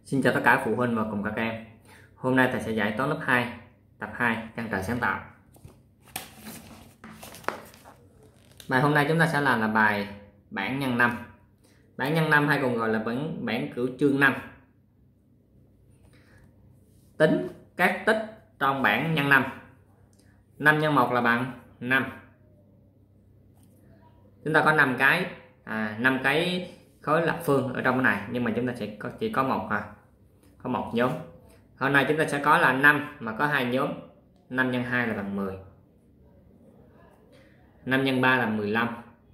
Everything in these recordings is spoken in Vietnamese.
Xin chào tất cả phụ huynh và cùng các em. Hôm nay thầy sẽ dạy toán lớp 2, tập 2, căn trời sáng tạo. Bài hôm nay chúng ta sẽ làm là bài bảng nhân 5. Bảng nhân 5 hay còn gọi là bảng cửu chương 5. Tính các tích trong bảng nhân 5. 5 nhân 1 là bằng 5. Chúng ta có 5 cái khối lập phương ở trong cái này, nhưng mà chúng ta chỉ có một nhóm. Hôm nay chúng ta sẽ có là 5 mà có hai nhóm. 5 nhân 2 là bằng 10. 5 nhân 3 là 15.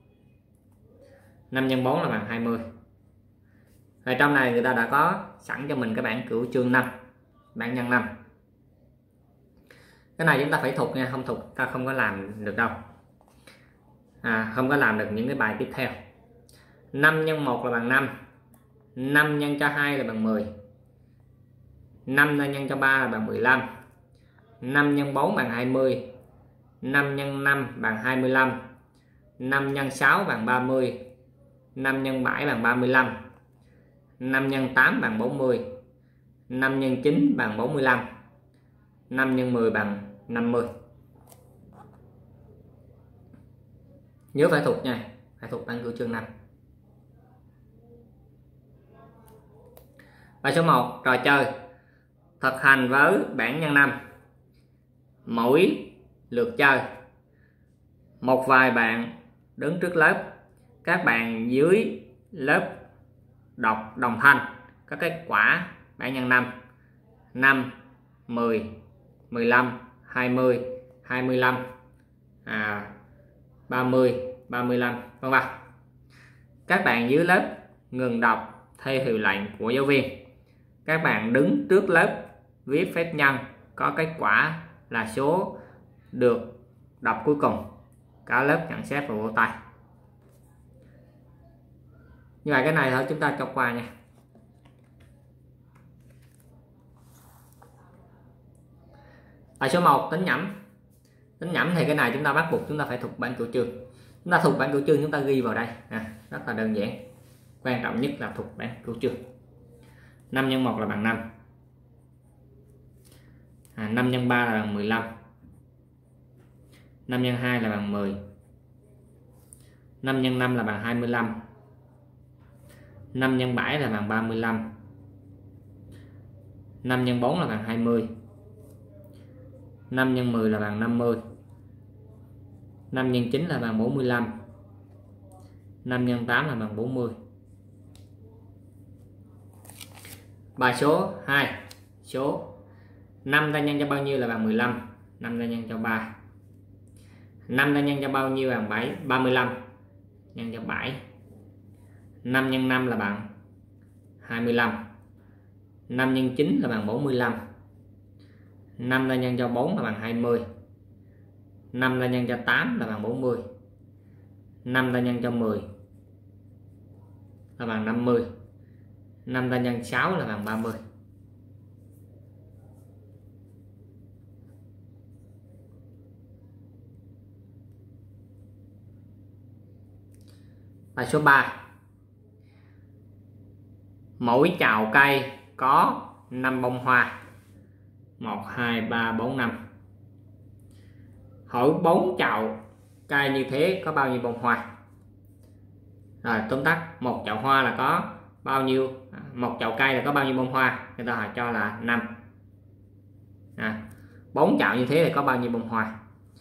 5 nhân 4 là bằng 20. Và trong này người ta đã có sẵn cho mình cái bảng cửu chương 5, bảng nhân 5. Cái này chúng ta phải thuộc nha, không thuộc ta không có làm được đâu. Không có làm được những cái bài tiếp theo. 5 nhân 1 là bằng 5. 5 nhân cho 2 là bằng 10. 5 nhân cho 3 là bằng 15. 5 nhân 4 bằng 20. 5 nhân 5 bằng 25. 5 nhân 6 bằng 30. 5 nhân 7 bằng 35. 5 nhân 8 bằng 40. 5 nhân 9 bằng 45. 5 nhân 10 bằng 50. Nhớ phải thuộc nha, phải thuộc bảng cửu chương 5. Bài số 1, trò chơi. Thực hành với bảng nhân 5. Mỗi lượt chơi, một vài bạn đứng trước lớp, các bạn dưới lớp đọc đồng thanh các kết quả bảng nhân 5. 5, 10, 15, 20, 25, 30, 35, vân vân. Các bạn dưới lớp ngừng đọc theo hiệu lệnh của giáo viên. Các bạn đứng trước lớp viết phép nhân có kết quả là số được đọc cuối cùng. Cả lớp nhận xét và vỗ tay. Như vậy cái này thôi chúng ta cho qua nha. Bài số 1, tính nhẩm. Tính nhẩm thì cái này chúng ta bắt buộc chúng ta phải thuộc bảng cửu chương. Chúng ta thuộc bảng cửu chương chúng ta ghi vào đây, rất là đơn giản. Quan trọng nhất là thuộc bảng cửu chương. 5 nhân 1 là bằng 5. 5 nhân 3 là bằng 15. 5 nhân 2 là bằng 10. 5 nhân 5 là bằng 25. 5 nhân 7 là bằng 35. 5 nhân 4 là bằng 20. 5 nhân 10 là bằng 50. 5 nhân 9 là bằng 45. 5 nhân 8 là bằng 40. Bài số 2, số 5 ta nhân cho bao nhiêu là bằng 15. 5 ta nhân cho 3. 5 ta nhân cho bao nhiêu bằng 7, 35. Nhân cho 7. 5 nhân 5 là bằng 25. 5 nhân 9 là bằng 45. 5 ta nhân cho 4 là bằng 20. 5 ta nhân cho 8 là bằng 40. 5 ta nhân cho 10 là bằng 50. 5 ta nhân 6 là bằng 30. Bài số 3. Mỗi chậu cây có 5 bông hoa. 1, 2, 3, 4, 5. Hỏi 4 chậu cây như thế có bao nhiêu bông hoa? Rồi tóm tắt, một chậu hoa là có bao nhiêu, một chậu cây là có bao nhiêu bông hoa? Người ta hỏi cho là 5. 4 chậu như thế thì có bao nhiêu bông hoa?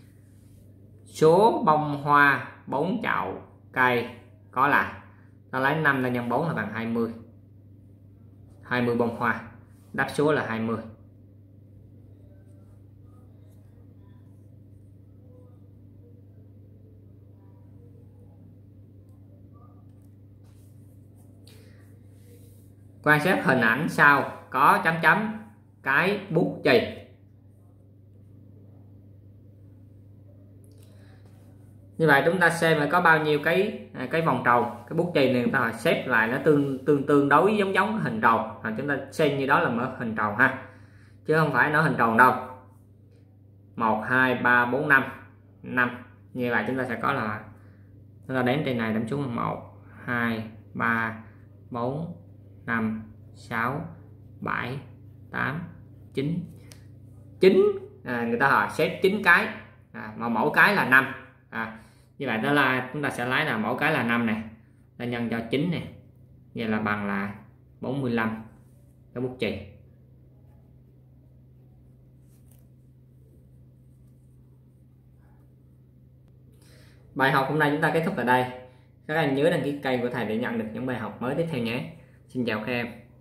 Số bông hoa 4 chậu cây có là, ta lấy 5 ta nhân 4 là bằng 20. 20 bông hoa. Đáp số là 20. Quan sát hình ảnh sau có chấm chấm cái bút chì. Như vậy chúng ta xem là có bao nhiêu cái vòng tròn, cái bút chì này người ta xếp lại nó tương đối giống hình tròn, chúng ta xem như đó là một hình tròn ha, chứ không phải nó hình tròn đâu. 1, 2, 3, 4, 5. 5. Như vậy chúng ta sẽ có là, chúng ta đếm trên này, đếm xuống 1, 2, 3, 4, 5, 6, 7 8 9 9. Người ta hỏi xếp 9 cái mà mỗi cái là 5. Như vậy đó là chúng ta sẽ lấy là mỗi cái là 5 này, ta nhân cho 9 này, vậy là bằng là 45 cái bút chì. Bài học hôm nay chúng ta kết thúc tại đây. Các anh nhớ đăng ký kênh của thầy để nhận được những bài học mới tiếp theo nhé. Xin chào các em.